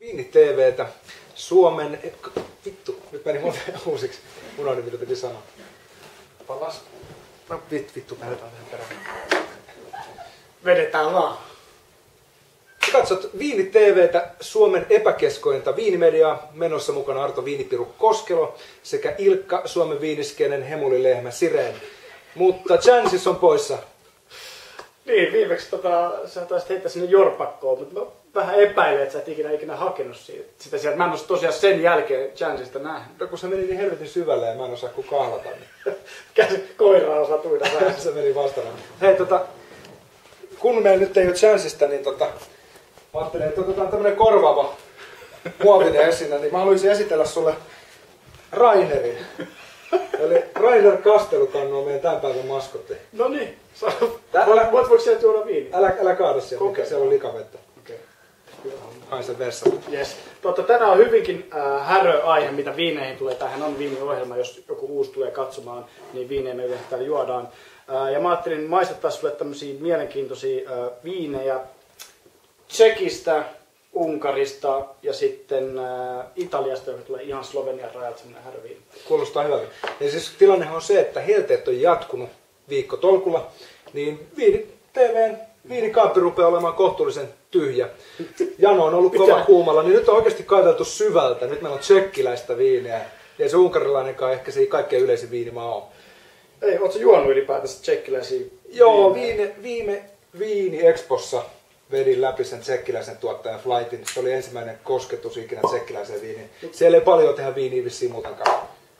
Viini TV:tä Suomen... Vittu, nyt meni muuten uusiksi. Unohdin mitä piti sanoa. Palas. No vittu, lähdetään tähän perään. Vedetään vaan. Katsot Viini TV:tä Suomen epäkeskointa viinimediaa. Menossa mukana Arto Viinipiru Koskelo sekä Ilkka Suomen viiniskenen hemulilehmä Sireen. Mutta Chances on poissa. Niin, viimeksi sä taisit heittää sinne jorpakkoon, mutta mä vähän epäilen, että sä et ikinä hakenut sitä sieltä. Mä en ole tosiaan sen jälkeen Chancesta nähnyt. No kun se meni niin helvetin syvälle ja mä en osaa kuin kahlata. Niin. Koiraa osatuina vähän. Se meni vastaan. Hei kun meillä nyt ei ole Chancesta, niin mä ajattelin, että otetaan tämmönen korvaava muovinen esine, niin mä haluaisin esitellä sulle Rainerin. Eli Rainer Kastelukannu on meidän tämän päivän maskotti. No niin, voitko sieltä juoda viini? Älä kaada sieltä, mikä siellä on likavettä. Okei. Hain sen vessasta. Yes. Tänään on hyvinkin härö-aihe, mitä viineihin tulee. Tämähän on viiniohjelma, jos joku uusi tulee katsomaan, niin viinejä me yleensä täällä juodaan. Ja mä ajattelin maistattaa sulle tämmöisiä mielenkiintoisia viinejä Tšekistä, Unkarista ja sitten Italiasta, joka tulee ihan Slovenian rajalta semmoinen häröviini. Kuulostaa hyvältä. Ja siis tilannehan on se, että helteet on jatkunut viikkotolkulla, niin Viini TV:n viinikaappi rupeaa olemaan kohtuullisen tyhjä. Jano on ollut kova kuumalla, niin nyt on oikeasti kaiveltu syvältä. Nyt meillä on tsekkiläistä viiniä. Ja se unkarilainenkaan ehkä se ei kaikkein yleisin viinimaa ole. Ei, ootko jjuonut ylipäätänsä tsekkiläisiä? Joo, viime Viini Expossa vedin läpi sen tsekkiläisen tuottajan Flightin. Se oli ensimmäinen kosketus ikinä tsekkiläiseen viiniin. Siellä ei paljon tehdä viiniä vissiin muutenkaan.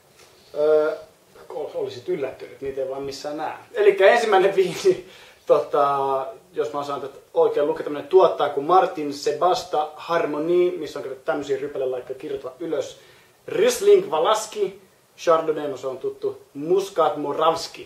Olisit yllättynyt, niitä ei vaan missään näe. Eli ensimmäinen viini, jos mä osaan oikein lukea, tämmöinen tuottaa kuin Martin Sebasta Harmonie, missä on kirjoittu tämmöisiä rypälelaikkoja kirjoittaa ylös. Riesling Valaski, Chardonnay, no se on tuttu, Muscat Moravski.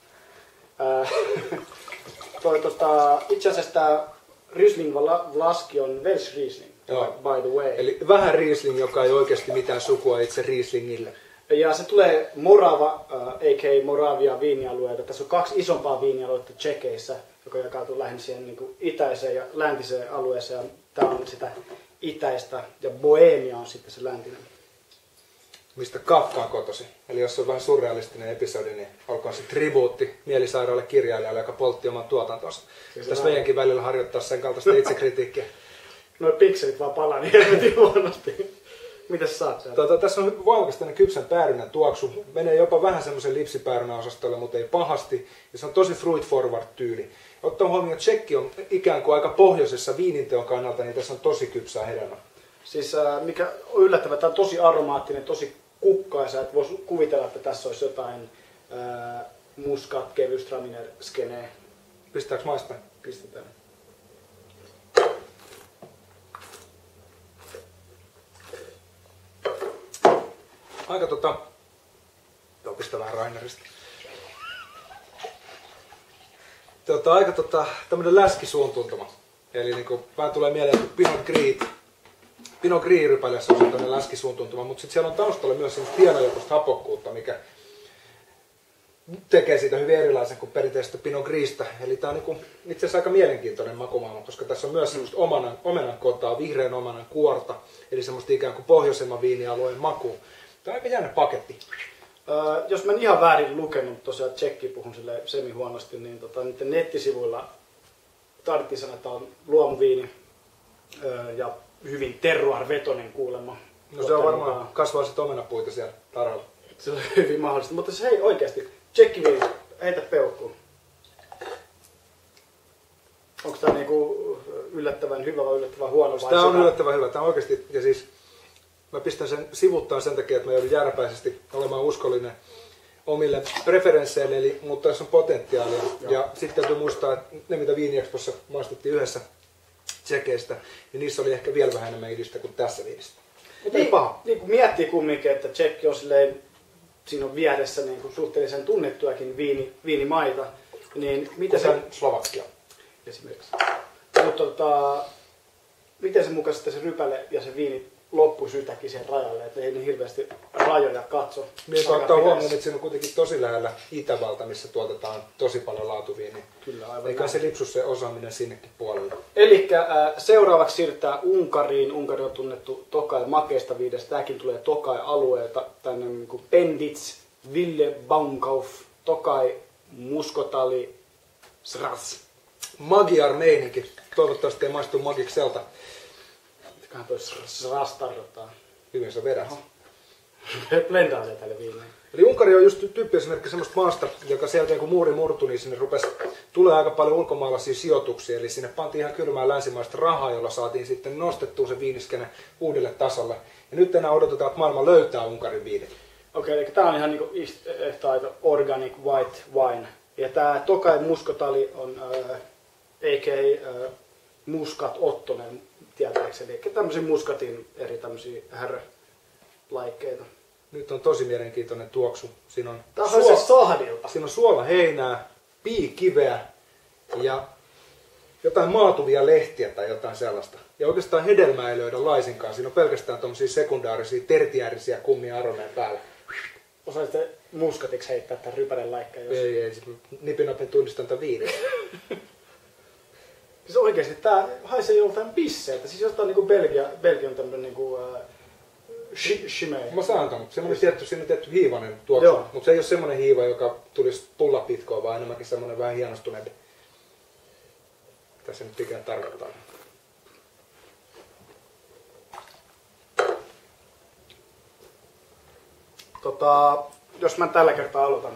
Itse asiassa tämä Riesling Valaski on Welsh Riesling, by the way. Eli vähän Riesling, joka ei oikeasti mitään sukua itse Rieslingille. Ja se tulee Morava, a.k.a. Moravia viinialueelta. Tässä on 2 isompaa viinialuetta Tšekeissä, joka jakautuu lähinnä siihen niin kuin itäiseen ja läntiseen alueeseen. Tämä on sitä itäistä ja Bohemia on sitten se läntinen. Mistä Kafka on kotosi. Eli jos on vähän surrealistinen episodi, niin olkoon se tribuutti mielisairaalle kirjailijalle, joka poltti oman tuotantonsa. Tässä meidänkin välillä harjoittaa sen kaltaista itsekritiikkiä. Noi pikselit vaan palaa niin helvetin huonosti. Mitäs saat sieltä? Tässä on voimakas tämmöinen kypsän päärynän tuoksu. Menee jopa vähän semmoisen lipsipäärynäosastolle, mutta ei pahasti. Ja se on tosi fruit forward tyyli. Ottaa huomioon, että Tšekki on ikään kuin aika pohjoisessa viininteon kannalta, niin tässä on tosi kypsää hedelmä. Siis mikä on yllättävää, tämä on tosi aromaattinen, tosi kukkaisa. Että voisi kuvitella, että tässä olisi jotain muskat, kevystraminer, skenee. Pistääkö maistaa? Pistetään. Aika joo, pistä vähän Rainerista. Aika tämmönen läskisuun tuntuma. Eli niinku, vähän tulee mieleen, että Pinot Gris rypäleessä on tämmönen läskisuun tuntuma, mutta sitten siellä on taustalla myös semmoista hienojokoista hapokkuutta, mikä tekee siitä hyvin erilaisen kuin perinteistä Pinot Gristä. Eli tää on niinku, itse asiassa aika mielenkiintoinen makumaailma, koska tässä on myös semmoista omenan kotaa, vihreän omenan kuorta, eli semmoista ikään kuin pohjoisemman viinialueen makua. Tämä on aika jännä paketti. Jos mä en ihan väärin lukenut, tosiaan tsekki puhun sille semi-huonosti, niin niiden nettisivuilla tarvittiin sanoa, että on luomuviini ja hyvin terroir-vetoinen kuulemma. No se on varmaan, kasvaa sit omenapuita siellä tarhalla. Se on hyvin mahdollista, mutta se hei oikeasti, tsekkiviini, heitä peukkuun. Onko tämä niinku yllättävän hyvä vai yllättävän huono? Tämä on yllättävän hyvä, tämä on oikeasti, ja siis mä pistän sen sivuttaan sen takia, että mä joudun jääräpäisesti olemaan uskollinen omille preferensseille, mutta tässä on potentiaalia. Ja sitten täytyy muistaa, että ne mitä Viini Expossa maistettiin yhdessä tsekeistä, niin niissä oli ehkä vielä vähän enemmän idistä kuin tässä viinistä. Mutta ei paha. Niin kun miettii kumminkin, että tsekki on silleen, siinä on vieressä niin kuin suhteellisen tunnettuakin viinimaita, niin miten se... Slovakia. Esimerkiksi. Mutta miten se mukaan sitten se rypäle ja se viini loppusytäkin sen rajalle, että ei niin hirveästi rajoja katso. Niin, ottaa huomioon, että siinä on kuitenkin tosi lähellä Itävalta, missä tuotetaan tosi paljon laatuviiniä. Kyllä, aivan eikä näin. se lipsu se osaaminen sinnekin puolelle. Eli seuraavaksi siirrytään Unkariin. Unkari on tunnettu Tokaj makeista viidestä. Tämäkin tulee Tokaj-alueelta. Tänne niin kuin Pendits, Ville Baumkauf, Tokaj, Muskotali, Sras. Magyar-meininki. Toivottavasti ei maistu magikselta. Mitäköhän toi Sras tarkoittaa? Hyvin sä vedät. Blendaan se tälle viineen. Eli Unkari on just tyyppiesimerkki semmoista maasta, joka sen jälkeen kun muuri murtui, niin sinne tulee aika paljon ulkomaalaisia sijoituksia. Eli sinne pantiin ihan kylmää länsimaista rahaa, jolla saatiin sitten nostettua se viiniskene uudelle tasolle. Ja nyt enää odotetaan, että maailma löytää Unkarin viinit. Okei, eli tää on ihan niinku organic white wine. Ja tää Tokaj Muskotali on a.k.a. Muskat Ottonen, tietääkseni. Eli tämmöisiä muskatin eri tämmöisiä härläikkeitä. Nyt on tosi mielenkiintoinen tuoksu. Siinä on, Tää on se sahdilta. siinä on suolaheinää, piikiveä ja jotain maatuvia lehtiä tai jotain sellaista. Ja oikeastaan hedelmää ei löydä laisinkaan. Siinä on pelkästään tommosia sekundaarisia, tertiäärisiä kummia aromeja päällä. Osaisitte muskatiksi heittää tämän rypäden laikkeen, jos... Ei, nipinapin tunnistan tämän viiniä. Siis oikeesti tää haisee joltain pisseeltä. Siis jostain niinku Belgian tämmönen niinku... Shimei. Mä saan ton. Siinä on tietty hiivainen tuoksu, mutta se ei ole semmoinen hiiva, joka tulisi pullapitkoon, vaan enemmänkin semmoinen vähän hienostuneempi. Mitä se nyt ikään tarkoittaa? Jos mä tällä kertaa aloitan.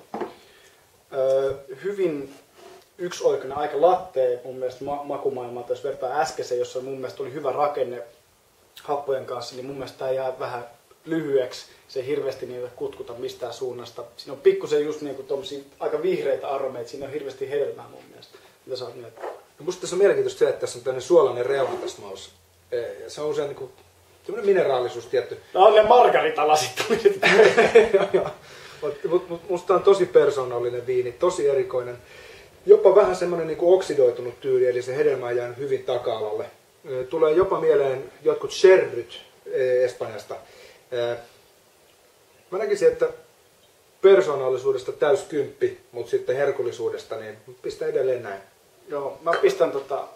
Hyvin yksioikoinen, aika lattee mun mielestä makumaailmalta, jos vertaa äskeiseen, jossa mun mielestä oli hyvä rakenne happojen kanssa, niin mun mielestä tää jää vähän lyhyeksi. Se ei hirveästi niitä kutkuta mistään suunnasta. Siinä on pikkusen just niinku tommosia aika vihreitä aromeita, siinä on hirveästi hedelmää mun mielestä. Mitä sä oot mieltä? No musta tässä on mielenkiintoista se, että tässä on tämmöinen suolainen reuna tässä maussa. Se on usein niinku semmoinen mineraalisuus tietty. Tää on ne margaritalasit tuli nyt. Musta on tosi persoonallinen viini, tosi erikoinen. Jopa vähän semmoinen niinku oksidoitunut tyyli, eli se hedelmä on jäänyt hyvin taka-alalle. Tulee jopa mieleen jotkut sherryt Espanjasta. Mä näkisin, että persoonallisuudesta täyskymppi, mutta sitten herkullisuudesta, niin pistä edelleen näin. Joo, mä pistän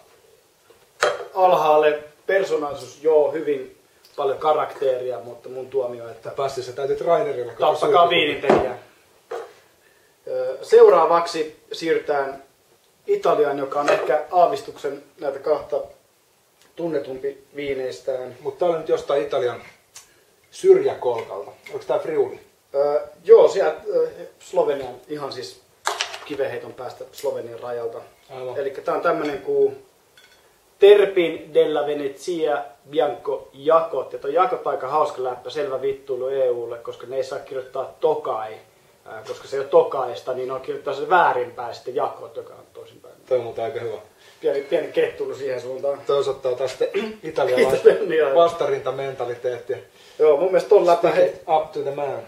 alhaalle persoonallisuus, joo, hyvin paljon karakteria, mutta mun tuomio, että Passi, sä täytyt Rainerilla. tappakaa viinintekijä. Seuraavaksi siirrytään Italiaan, joka on ehkä aavistuksen näitä kahta tunnetumpi viineistään. Mutta tää on nyt jostain Italian syrjäkolkalta. Onko tää Friuli? Joo, sieltä Slovenian, ihan siis kivenheiton päästä Slovenian rajalta. Eli tää on tämmönen kuin Terpin della Venezia Bianco Jakot. Ja toi Jakot on aika hauska läppä, selvä vittuilu EUlle, koska ne ei saa kirjoittaa Tokaj. Koska se ei ole Tokaista, niin on kirjoittaa se väärinpäin sitten Jakot, joka on toisinpäin. Toi on muuten aika hyvä. Pieni kettulu siihen suuntaan. Toi osoittaa taas italialaista vastarintamentaliteettia. Joo, mun mielestä ton läppä Up to the man.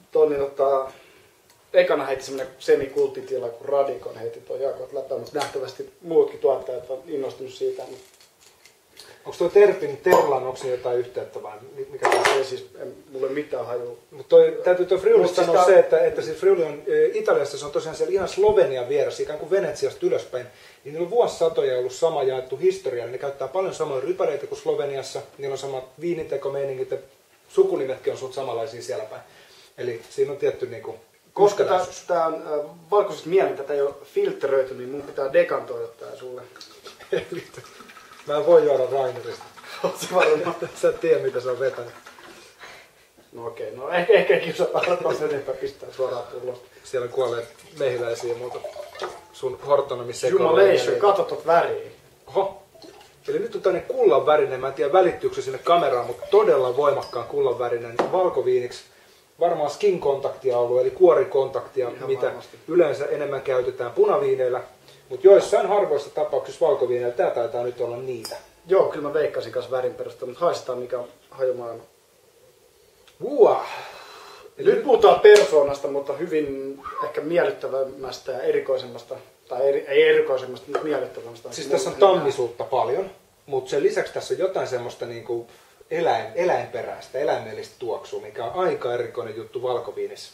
ekana heitti semmonen semikulttitila, kun Radikon heitti toi Jakot läppä, mutta nähtävästi muutkin tuottajat on innostunut siitä. Onko tuo Terpin Terlan, onko se jotain yhteyttä vai mikä tämä on? Ei siis, mulla ei mitään hajua. Mutta täytyy tuo Friulista sanoa se, että siis Friuli on Italiassa, se on tosiaan siellä ihan Slovenian vieressä, ikään kuin Venetsiasta ylöspäin. Niin niillä on vuosisatoja ollut sama jaettu historia, ne käyttää paljon samoja rypäreitä kuin Sloveniassa, niillä on samat viinintekomeiningit ja sukunimetkin on suht samanlaisia siellä päin. Eli siinä on tietty niinku koska tää on valkoisesta mielen, tätä ei ole filtteröity, niin mun pitää dekantoida tää sulle. Mä en voi juoda Rainerista. Oot sä varma? Sä et tiedä mitä se on vetänyt. No okei, no ehkä kiusata sen enempää pistää suoraan pullosta. Siellä kuolee mehiläisiä ja muuta. Sun Hortonomissa Jumalation, katso tot väriä. Oho. Eli nyt on tämmönen kullanvärinen, mä en tiedä välittyykö se sinne kameraan, mutta todella voimakkaan kullanvärinen valkoviiniksi. Varmaan skin-kontaktia ollut, eli kuorikontaktia, ihan mitä varmasti yleensä enemmän käytetään punaviineillä. Mutta joissain harvoissa tapauksissa valkoviineillä tää taitaa nyt olla niitä. Joo, kyllä mä veikkasin kanssa värin perusteella, mutta haistetaan mikä on hajumaan. Nyt puhutaan persoonasta, mutta hyvin ehkä miellyttävämmästä ja erikoisemmasta, tai ei erikoisemmasta, mutta miellyttävämmästä. Siis tässä on tammisuutta paljon, mutta sen lisäksi tässä on jotain semmoista niinku eläinperäistä, eläimellistä tuoksua, mikä on aika erikoinen juttu valkoviinissä.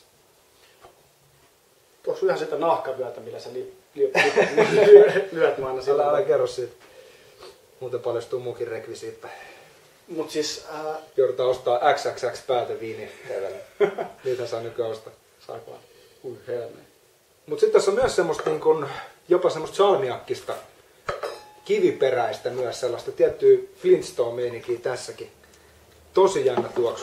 Tuossa ihan sitä nahkavyötä, millä sä lyöt mä aina sillä. Älä kerro siitä. Muuten paljastuu muukin rekvisiitta. Mut siis... Joudutaan ostaa XXX päätä viiniä. Niitä saa nykyään ostaa. Saako vaan? Helmeen. Mut sitten tässä on myös semmoista niin kun, jopa semmoista salmiakkista, kiviperäistä myös sellaista tiettyä Flintstone-meininkiä tässäkin. Tosi jännä tuoksu.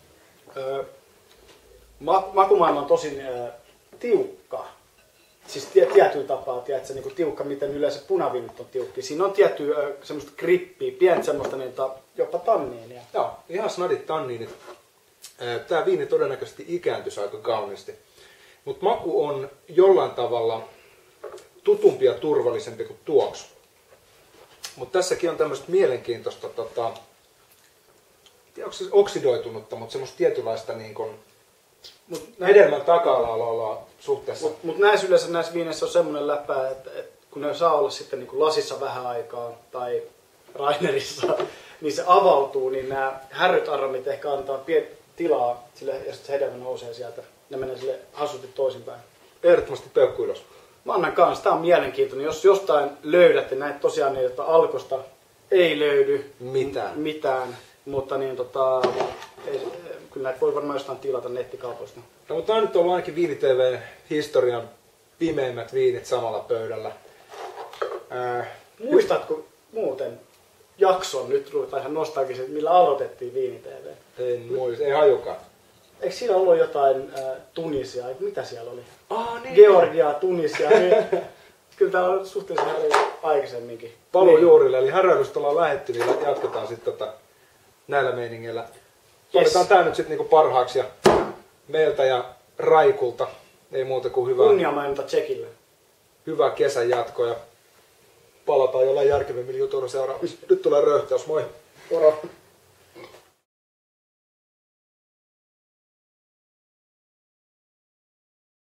Makumaailma on tosi tiukka. Siis tietyllä tapaa, tiedätkö, niin kuin tiukka, miten yleensä punaviinit on tiukki. Siinä on tiettyä semmoista grippiä, pientä semmoista jopa tanniinia. Joo, ihan snadit tanniinit. Tää viini todennäköisesti ikääntyisi aika kauniisti. Mutta maku on jollain tavalla tutumpi ja turvallisempi kuin tuoksu. Mutta tässäkin on tämmöistä mielenkiintoista, onko se oksidoitunutta, mutta semmoista tietynlaista niin kun hedelmän taka-alalla suhteessa. Mutta näissä viineissä on semmoinen läppä, että kun ne saa olla sitten niin kuin lasissa vähän aikaa tai Rainerissa, niin se avautuu, niin nämä härryt aromit ehkä antaa tilaa sille, ja sitten se hedelmä nousee sieltä. Ne menee sille hassusti toisinpäin. Ehdottomasti peukku ylös. Mä annan kanssa, tää on mielenkiintoinen. Jos jostain löydätte näitä tosiaan niin, että Alkosta ei löydy mitään mutta niin, kyllä näitä voi varmaan jostain tilata nettikaupoista. No, mutta on nyt ollut ainakin Viini-TV-historian pimeimmät viinit samalla pöydällä. Muistatko muuten jakson, nyt ruvetaan ihan nostalgisesti, millä aloitettiin Viini-TV? En muista, ei hajukaan. Eikö siinä ollut jotain Tunisia? Mitä siellä oli? Niin. Georgia, Tunisia. Niin, kyllä täällä on suhteellisen aikaisemminkin. Palujuurille, eli häröilystä ollaan lähetty, niin jatketaan sitten näillä meiningeillä. Valitaan tää nyt sitten niinku parhaaksi ja meiltä ja Raikulta. Ei muuta kuin hyvää. Kunniamaininta Tsekille. Hyvää kesän jatkoa ja palataan jollain järkevimmillä jutuilla seuraavaksi. Nyt tulee röyhtäys, moi! Moro!